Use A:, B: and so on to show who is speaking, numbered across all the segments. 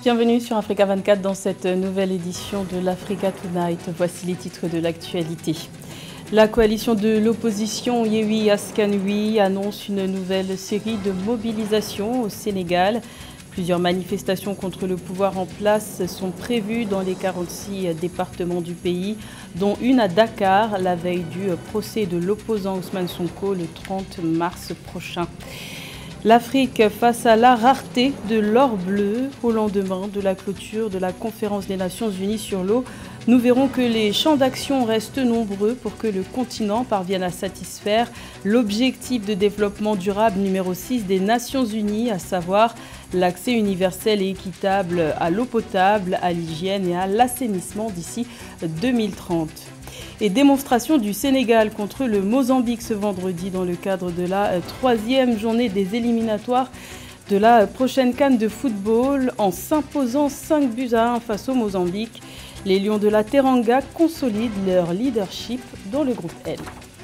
A: Bienvenue sur Africa 24 dans cette nouvelle édition de l'Africa Tonight. Voici les titres de l'actualité. La coalition de l'opposition Yewwi Askan Wi annonce une nouvelle série de mobilisations au Sénégal. Plusieurs manifestations contre le pouvoir en place sont prévues dans les 46 départements du pays, dont une à Dakar, la veille du procès de l'opposant Ousmane Sonko le 30 mars prochain. L'Afrique face à la rareté de l'or bleu au lendemain de la clôture de la conférence des Nations Unies sur l'eau. Nous verrons que les champs d'action restent nombreux pour que le continent parvienne à satisfaire l'objectif de développement durable numéro 6 des Nations Unies, à savoir l'accès universel et équitable à l'eau potable, à l'hygiène et à l'assainissement d'ici 2030. Et démonstration du Sénégal contre le Mozambique ce vendredi dans le cadre de la 3e journée des éliminatoires de la prochaine CAN de football en s'imposant 5-1 face au Mozambique. Les Lions de la Teranga consolident leur leadership dans le groupe L.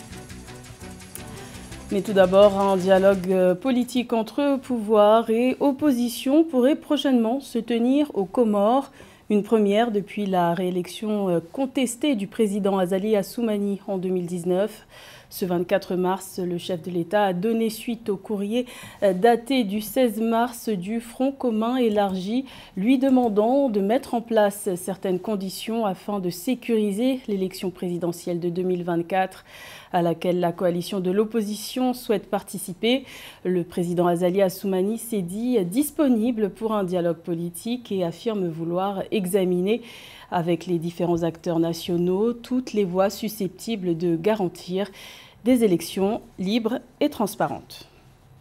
A: Mais tout d'abord, un dialogue politique entre pouvoir et opposition pourrait prochainement se tenir aux Comores. Une première depuis la réélection contestée du président Azali Assoumani en 2019. Ce 24 mars, le chef de l'État a donné suite au courrier daté du 16 mars du Front commun élargi, lui demandant de mettre en place certaines conditions afin de sécuriser l'élection présidentielle de 2024 à laquelle la coalition de l'opposition souhaite participer. Le président Azali Assoumani s'est dit disponible pour un dialogue politique et affirme vouloir examiner avec les différents acteurs nationaux toutes les voies susceptibles de garantir des élections libres et transparentes.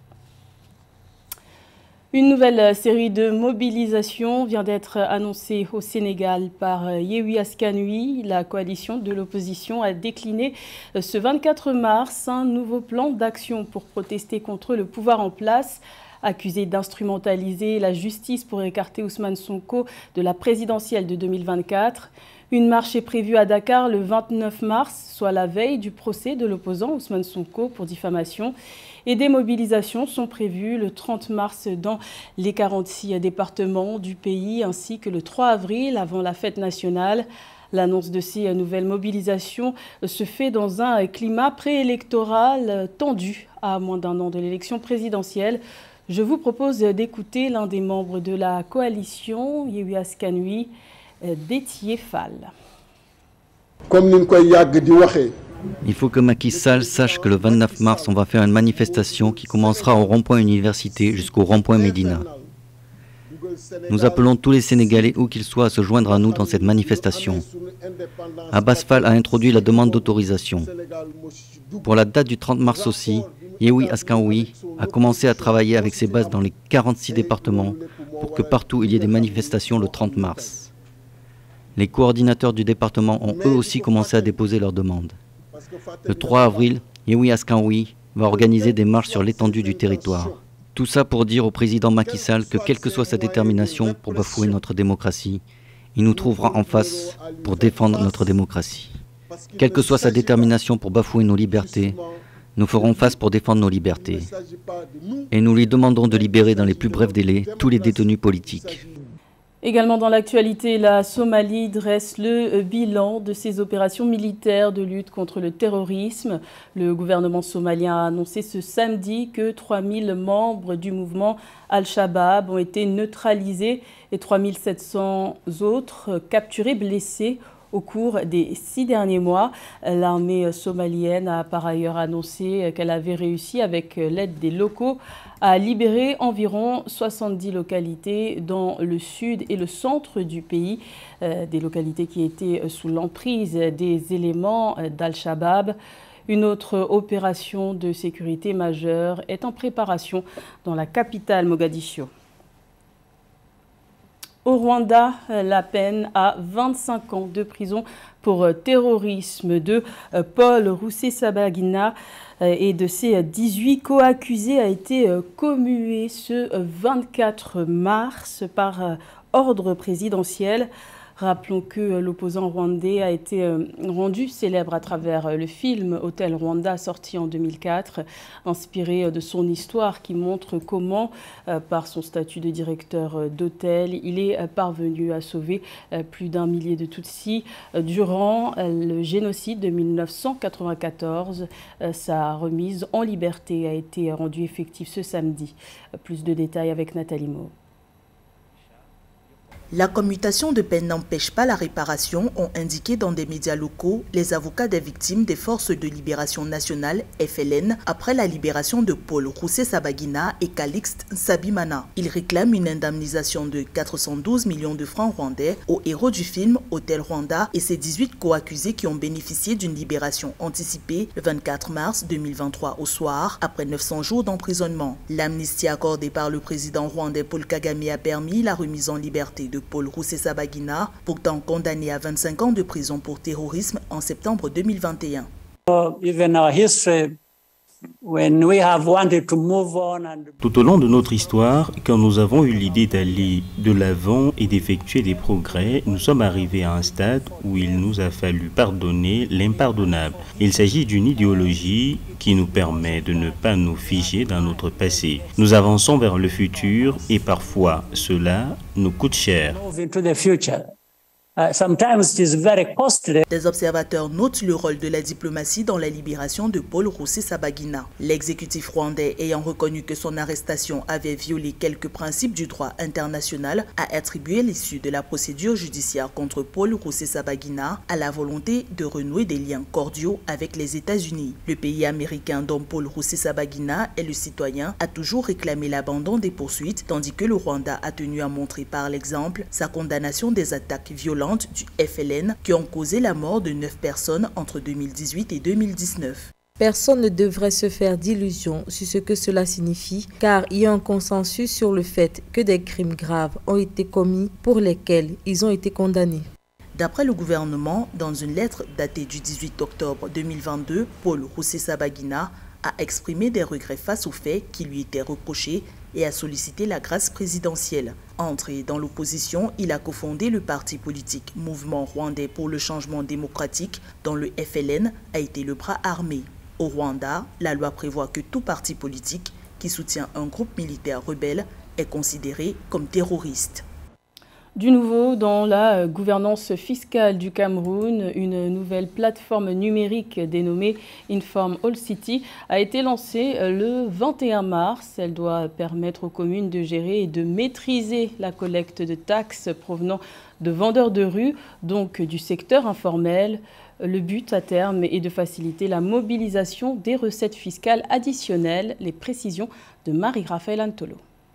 A: Une nouvelle série de mobilisations vient d'être annoncée au Sénégal par Yewwi Askan Wi. La coalition de l'opposition a décliné ce 24 mars un nouveau plan d'action pour protester contre le pouvoir en place. Accusé d'instrumentaliser la justice pour écarter Ousmane Sonko de la présidentielle de 2024. Une marche est prévue à Dakar le 29 mars, soit la veille du procès de l'opposant Ousmane Sonko pour diffamation. Et des mobilisations sont prévues le 30 mars dans les 46 départements du pays, ainsi que le 3 avril avant la fête nationale. L'annonce de ces nouvelles mobilisations se fait dans un climat préélectoral tendu à moins d'un an de l'élection présidentielle. Je vous propose d'écouter l'un des membres de la coalition, Yewwi Askan Wi, Déthié Fall.
B: Il faut que Macky Sall sache que le 29 mars, on va faire une manifestation qui commencera au rond-point Université jusqu'au rond-point Médina. Nous appelons tous les Sénégalais, où qu'ils soient, à se joindre à nous dans cette manifestation. Abbas Fall a introduit la demande d'autorisation. Pour la date du 30 mars aussi, Yewwi Askan Wi a commencé à travailler avec ses bases dans les 46 départements pour que partout il y ait des manifestations le 30 mars. Les coordinateurs du département ont eux aussi commencé à déposer leurs demandes. Le 3 avril, Yewwi Askan Wi va organiser des marches sur l'étendue du territoire. Tout ça pour dire au président Macky Sall que quelle que soit sa détermination pour bafouer notre démocratie, il nous trouvera en face pour défendre notre démocratie. Quelle que soit sa détermination pour bafouer nos libertés, nous ferons face pour défendre nos libertés. Et nous lui demanderons de libérer dans les plus brefs délais tous les détenus politiques.
A: Également dans l'actualité, la Somalie dresse le bilan de ses opérations militaires de lutte contre le terrorisme. Le gouvernement somalien a annoncé ce samedi que 3000 membres du mouvement Al-Shabaab ont été neutralisés et 3700 autres capturés, blessés au cours des 6 derniers mois. L'armée somalienne a par ailleurs annoncé qu'elle avait réussi, avec l'aide des locaux, à libérer environ 70 localités dans le sud et le centre du pays, des localités qui étaient sous l'emprise des éléments d'Al-Shabaab. Une autre opération de sécurité majeure est en préparation dans la capitale Mogadiscio. Au Rwanda, la peine à 25 ans de prison pour terrorisme de Paul Rusesabagina et de ses 18 co-accusés a été commuée ce 24 mars par ordre présidentiel. Rappelons que l'opposant rwandais a été rendu célèbre à travers le film Hôtel Rwanda, sorti en 2004, inspiré de son histoire qui montre comment, par son statut de directeur d'hôtel, il est parvenu à sauver plus d'1 millier de Tutsis durant le génocide de 1994. Sa remise en liberté a été rendue effective ce samedi. Plus de détails avec Nathalie Mau.
C: La commutation de peine n'empêche pas la réparation, ont indiqué dans des médias locaux les avocats des victimes des Forces de Libération Nationale, FLN, après la libération de Paul Rusesabagina et Calixte Nsabimana. Ils réclament une indemnisation de 412 millions de francs rwandais aux héros du film Hôtel Rwanda et ses 18 co-accusés qui ont bénéficié d'une libération anticipée le 24 mars 2023 au soir, après 900 jours d'emprisonnement. L'amnistie accordée par le président rwandais Paul Kagame a permis la remise en liberté de Paul Rusesabagina, pourtant condamné à 25 ans de prison pour terrorisme en septembre 2021.
D: Tout au long de notre histoire, quand nous avons eu l'idée d'aller de l'avant et d'effectuer des progrès, nous sommes arrivés à un stade où il nous a fallu pardonner l'impardonnable. Il s'agit d'une idéologie qui nous permet de ne pas nous figer dans notre passé. Nous avançons vers le futur et parfois cela nous coûte cher.
C: Des observateurs notent le rôle de la diplomatie dans la libération de Paul Rusesabagina. L'exécutif rwandais ayant reconnu que son arrestation avait violé quelques principes du droit international a attribué l'issue de la procédure judiciaire contre Paul Rusesabagina à la volonté de renouer des liens cordiaux avec les États-Unis. Le pays américain dont Paul Rusesabagina est le citoyen a toujours réclamé l'abandon des poursuites, tandis que le Rwanda a tenu à montrer par l'exemple sa condamnation des attaques violentes du FLN qui ont causé la mort de 9 personnes entre 2018 et 2019.
E: Personne ne devrait se faire d'illusions sur ce que cela signifie, car il y a un consensus sur le fait que des crimes graves ont été commis pour lesquels ils ont été condamnés.
C: D'après le gouvernement, dans une lettre datée du 18 octobre 2022, Paul Rusesabagina a exprimé des regrets face aux faits qui lui étaient reprochés et a sollicité la grâce présidentielle. Entré dans l'opposition, il a cofondé le parti politique Mouvement Rwandais pour le changement démocratique, dont le FLN a été le bras armé. Au Rwanda, la loi prévoit que tout parti politique qui soutient un groupe militaire rebelle est considéré comme terroriste.
A: Du nouveau, dans la gouvernance fiscale du Cameroun, une nouvelle plateforme numérique dénommée Inform All City a été lancée le 21 mars. Elle doit permettre aux communes de gérer et de maîtriser la collecte de taxes provenant de vendeurs de rue, donc du secteur informel. Le but à terme est de faciliter la mobilisation des recettes fiscales additionnelles. Les précisions de Marie-Raphaël Antolo.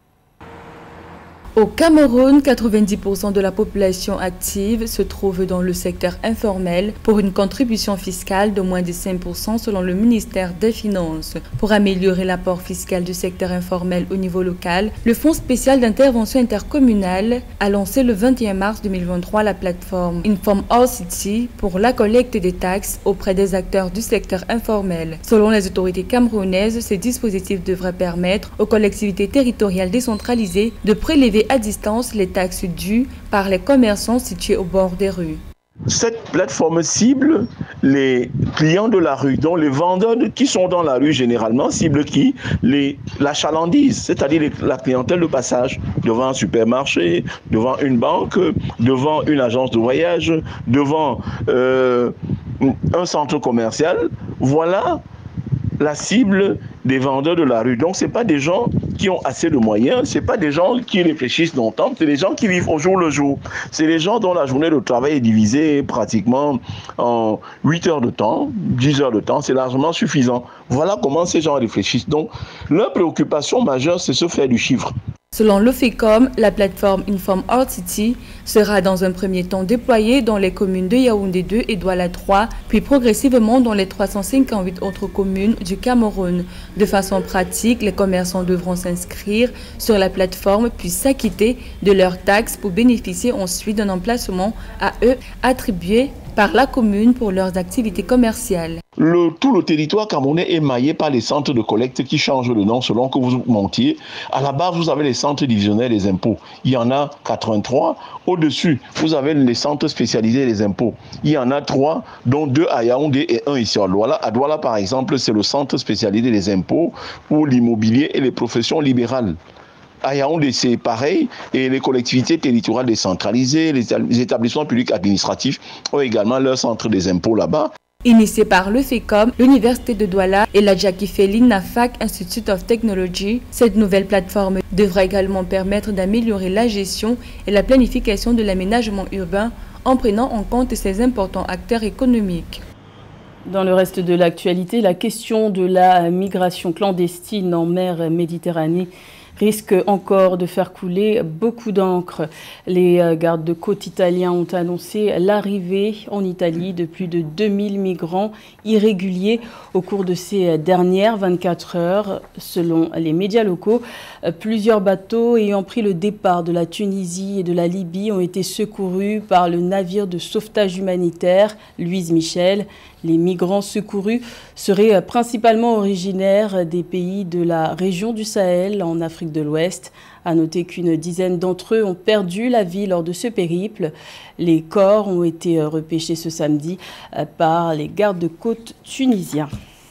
E: Au Cameroun, 90% de la population active se trouve dans le secteur informel pour une contribution fiscale de moins de 5% selon le ministère des Finances. Pour améliorer l'apport fiscal du secteur informel au niveau local, le Fonds spécial d'intervention intercommunale a lancé le 21 mars 2023 la plateforme Inform All City pour la collecte des taxes auprès des acteurs du secteur informel. Selon les autorités camerounaises, ces dispositifs devraient permettre aux collectivités territoriales décentralisées de prélever à distance les taxes dues par les commerçants situés au bord des rues.
F: Cette plateforme cible les clients de la rue, donc les vendeurs qui sont dans la rue généralement, cible qui la chalandise, c'est-à-dire la clientèle de passage, devant un supermarché, devant une banque, devant une agence de voyage, devant un centre commercial. Voilà la cible des vendeurs de la rue. Donc, ce n'est pas des gens qui ont assez de moyens, ce n'est pas des gens qui réfléchissent longtemps, c'est des gens qui vivent au jour le jour. C'est des gens dont la journée de travail est divisée pratiquement en 8 heures de temps, 10 heures de temps, c'est largement suffisant. Voilà comment ces gens réfléchissent. Donc, leur préoccupation majeure, c'est se faire du chiffre.
E: Selon l'OFICOM, la plateforme Inform All City sera dans un premier temps déployée dans les communes de Yaoundé 2 et Douala 3, puis progressivement dans les 358 autres communes du Cameroun. De façon pratique, les commerçants devront s'inscrire sur la plateforme puis s'acquitter de leurs taxes pour bénéficier ensuite d'un emplacement à eux attribué par la commune pour leurs activités commerciales.
F: Tout le territoire camerounais est maillé par les centres de collecte qui changent de nom selon que vous montiez. À la base, vous avez les centres divisionnaires des impôts. Il y en a 83. Au-dessus, vous avez les centres spécialisés des impôts. Il y en a 3, dont 2 à Yaoundé et 1 ici à Douala. À Douala, par exemple, c'est le centre spécialisé des impôts pour l'immobilier et les professions libérales. À Yaoundé, c'est pareil, et les collectivités territoriales décentralisées, les établissements publics administratifs ont également leur centre des impôts là-bas.
E: Initiée par le FECOM, l'Université de Douala et la Jackie Felin Nafak Institute of Technology, cette nouvelle plateforme devra également permettre d'améliorer la gestion et la planification de l'aménagement urbain en prenant en compte ces importants acteurs économiques.
A: Dans le reste de l'actualité, la question de la migration clandestine en mer Méditerranée risque encore de faire couler beaucoup d'encre. Les gardes de côte italiens ont annoncé l'arrivée en Italie de plus de 2000 migrants irréguliers au cours de ces dernières 24 heures. Selon les médias locaux, plusieurs bateaux ayant pris le départ de la Tunisie et de la Libye ont été secourus par le navire de sauvetage humanitaire Louise Michel. Les migrants secourus seraient principalement originaires des pays de la région du Sahel en Afrique de l'Ouest. À noter qu'une dizaine d'entre eux ont perdu la vie lors de ce périple. Les corps ont été repêchés ce samedi par les gardes-côtes tunisiens.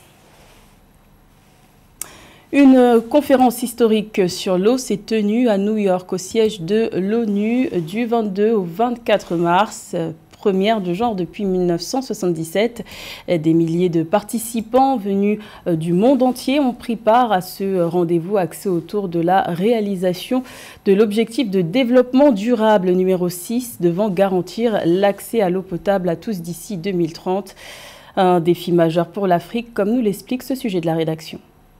A: Une conférence historique sur l'eau s'est tenue à New York au siège de l'ONU du 22 au 24 mars. Première de genre depuis 1977. Des milliers de participants venus du monde entier ont pris part à ce rendez-vous axé autour de la réalisation de l'objectif de développement durable numéro 6 devant garantir l'accès à l'eau potable à tous d'ici 2030. Un défi majeur pour l'Afrique, comme nous l'explique ce sujet de la rédaction.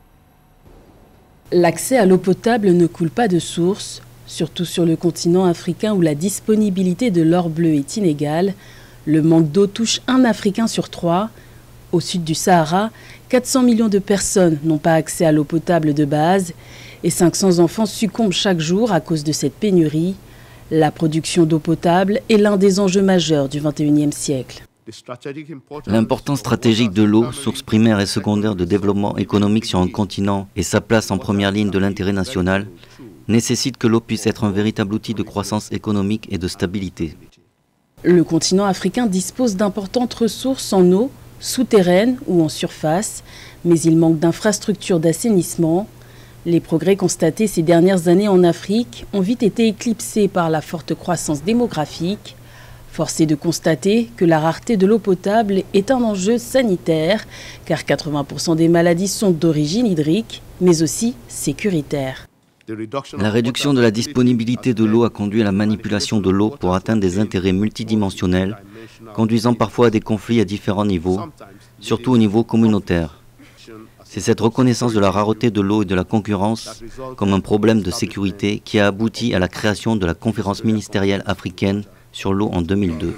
A: L'accès à l'eau potable ne coule pas de source. Surtout sur le continent africain où la disponibilité de l'or bleu est inégale. Le manque d'eau touche un Africain sur 3. Au sud du Sahara, 400 millions de personnes n'ont pas accès à l'eau potable de base et 500 enfants succombent chaque jour à cause de cette pénurie. La production d'eau potable est l'un des enjeux majeurs du XXIe siècle.
B: L'importance stratégique de l'eau, source primaire et secondaire de développement économique sur un continent et sa place en première ligne de l'intérêt national nécessite que l'eau puisse être un véritable outil de croissance économique et de stabilité.
A: Le continent africain dispose d'importantes ressources en eau, souterraines ou en surface, mais il manque d'infrastructures d'assainissement. Les progrès constatés ces dernières années en Afrique ont vite été éclipsés par la forte croissance démographique. Force est de constater que la rareté de l'eau potable est un enjeu sanitaire, car 80% des maladies sont d'origine hydrique, mais aussi sécuritaire.
B: La réduction de la disponibilité de l'eau a conduit à la manipulation de l'eau pour atteindre des intérêts multidimensionnels, conduisant parfois à des conflits à différents niveaux, surtout au niveau communautaire. C'est cette reconnaissance de la rareté de l'eau et de la concurrence comme un problème de sécurité qui a abouti à la création de la conférence ministérielle africaine sur l'eau en 2002.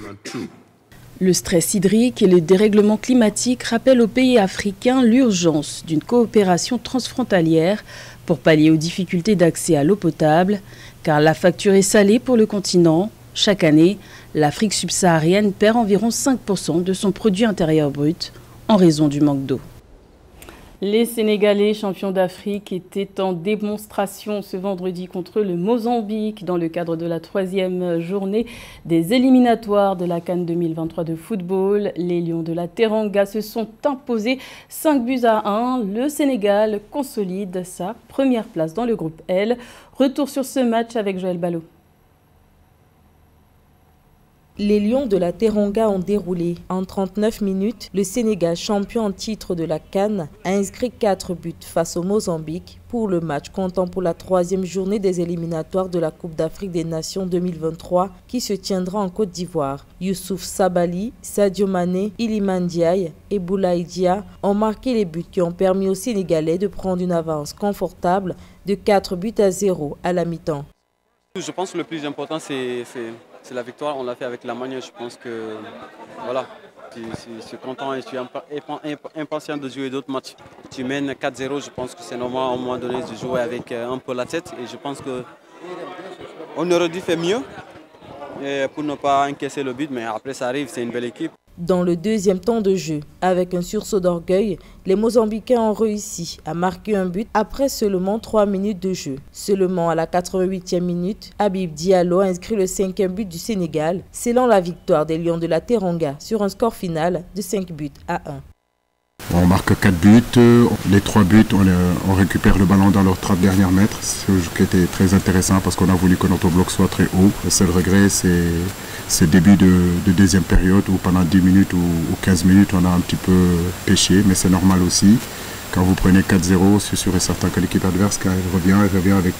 A: Le stress hydrique et le dérèglement climatique rappellent aux pays africains l'urgence d'une coopération transfrontalière pour pallier aux difficultés d'accès à l'eau potable, car la facture est salée pour le continent. Chaque année, l'Afrique subsaharienne perd environ 5% de son produit intérieur brut en raison du manque d'eau. Les Sénégalais, champions d'Afrique, étaient en démonstration ce vendredi contre le Mozambique dans le cadre de la 3e journée des éliminatoires de la CAN 2023 de football. Les Lions de la Teranga se sont imposés 5-1. Le Sénégal consolide sa première place dans le groupe L. Retour sur ce match avec Joël Ballot.
G: Les Lions de la Teranga ont déroulé. En 39 minutes, le Sénégal, champion en titre de la CAN, a inscrit 4 buts face au Mozambique pour le match comptant pour la 3e journée des éliminatoires de la Coupe d'Afrique des Nations 2023 qui se tiendra en Côte d'Ivoire. Youssouf Sabali, Sadio Mané, Iliman Ndiaye et Boulaye Dia ont marqué les buts qui ont permis aux Sénégalais de prendre une avance confortable de 4-0 à la mi-temps.
H: Je pense que le plus important, c'est la victoire. On l'a fait avec la manière. Je pense que voilà, je suis content et je suis impatient de jouer d'autres matchs. Tu mènes 4-0, je pense que c'est normal à un moment donné de jouer avec un peu la tête. Et je pense qu'on aurait dû faire mieux pour ne pas encaisser le but. Mais après, ça arrive, c'est une belle équipe.
G: Dans le deuxième temps de jeu, avec un sursaut d'orgueil, les Mozambicains ont réussi à marquer un but après seulement 3 minutes de jeu. Seulement à la 88e minute, Habib Diallo a inscrit le 5e but du Sénégal, scellant la victoire des Lions de la Teranga sur un score final de 5 buts à 1.
I: On marque 4 buts, les 3 buts, on récupère le ballon dans leurs 30 derniers mètres, ce qui était très intéressant parce qu'on a voulu que notre bloc soit très haut. Le seul regret, c'est le début de deuxième période où pendant 10 minutes ou 15 minutes, on a un petit peu pêché, mais c'est normal aussi. Quand vous prenez 4-0, c'est sûr et certain que l'équipe adverse, quand elle revient avec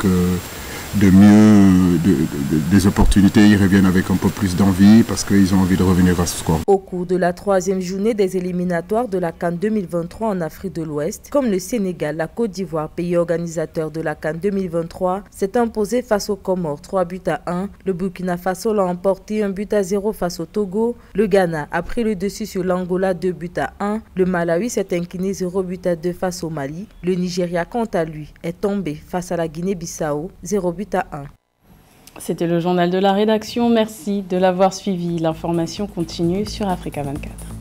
I: des opportunités, ils reviennent avec un peu plus d'envie parce qu'ils ont envie de revenir à ce score.
G: Au cours de la 3e journée des éliminatoires de la CAN 2023 en Afrique de l'Ouest, comme le Sénégal, la Côte d'Ivoire, pays organisateur de la CAN 2023, s'est imposé face aux Comores 3 buts à 1. Le Burkina Faso l'a emporté 1 but à 0 face au Togo. Le Ghana a pris le dessus sur l'Angola 2 buts à 1. Le Malawi s'est incliné 0 but à 2 face au Mali. Le Nigeria, quant à lui, est tombé face à la Guinée-Bissau 0 but à 1.
A: C'était le journal de la rédaction. Merci de l'avoir suivi. L'information continue sur Africa 24.